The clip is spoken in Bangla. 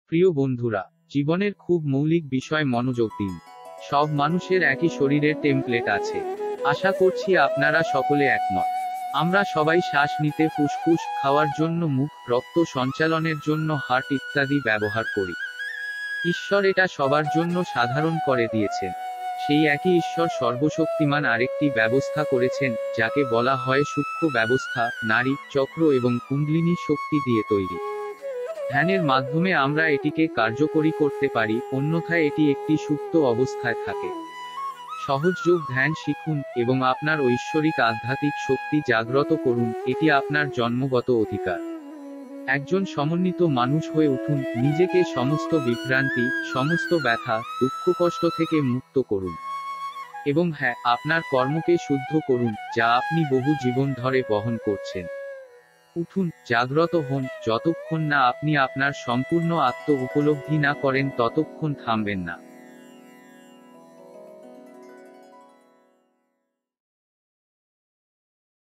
প্রিয় বন্ধুরা, জীবনের খুব মৌলিক বিষয় মনোযোগ দিন। সব মানুষের একই শরীরের টেমপ্লেট আছে। আশা করছি আপনারা সকলে একমত। আমরা সবাই শ্বাস নিতে ফুসফুস, খাওয়ার জন্য মুখ, রক্ত সঞ্চালনের জন্য হার্ট ইত্যাদি ব্যবহার করি। ঈশ্বর এটা সবার জন্য সাধারণ করে দিয়েছেন। সেই একই ঈশ্বর সর্বশক্তিমান আরেকটি ব্যবস্থা করেছেন, যাকে বলা হয় সূক্ষ্ম ব্যবস্থা, নাড়ি, চক্র এবং কুণ্ডলিনী শক্তি দিয়ে তৈরি। ধ্যানের মাধ্যমে আমরা এটিকে কার্যকরী করতে পারি, অন্যথায় এটি একটি সুপ্ত অবস্থায় থাকে। সহজ যোগ ধ্যান শিখুন এবং আপনার ঐশ্বরিক আধ্যাত্মিক শক্তি জাগ্রত করুন, এটি আপনার জন্মগত অধিকার। একজন সমন্বিত মানুষ হয়ে উঠুন, নিজেকে সমস্ত বিভ্রান্তি, সমস্ত ব্যথা, দুঃখ কষ্ট থেকে মুক্ত করুন। এবং হ্যাঁ, আপনার কর্মকে শুদ্ধ করুন, যা আপনি বহু জীবন ধরে বহন করছেন। উঠুন, জাগ্রত হন, যতক্ষণ না আপনি আপনার সম্পূর্ণ আত্ম উপলব্ধি না করেন ততক্ষণ থামবেন না।